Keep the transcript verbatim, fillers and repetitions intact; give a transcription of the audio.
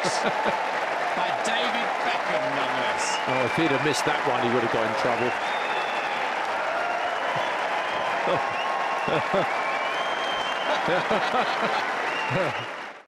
strikes by David Beckham, nonetheless. Oh, if he'd have missed that one, he would have got in trouble.